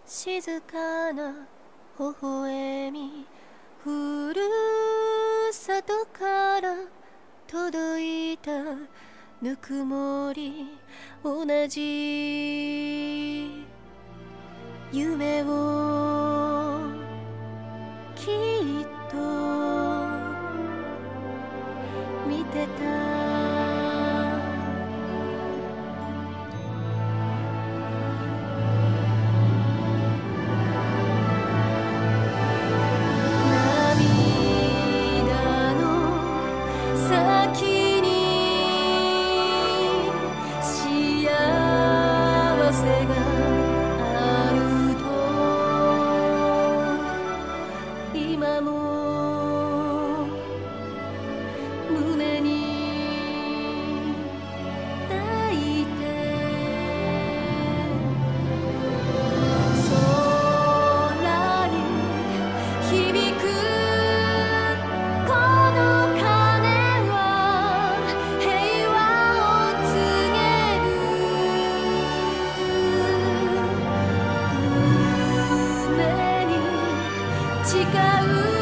静かな微笑み、ふるさとから届いたぬくもり、同じ夢をきっと見てた。先に幸せがあると今も胸に抱いて、空に響く誓う